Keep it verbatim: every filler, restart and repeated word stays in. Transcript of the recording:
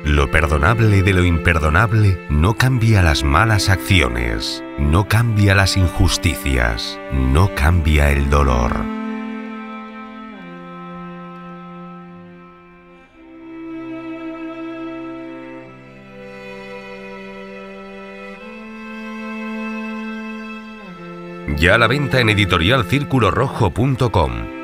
Lo perdonable de lo imperdonable no cambia las malas acciones, no cambia las injusticias, no cambia el dolor. Ya a la venta en editorial círculo rojo punto com.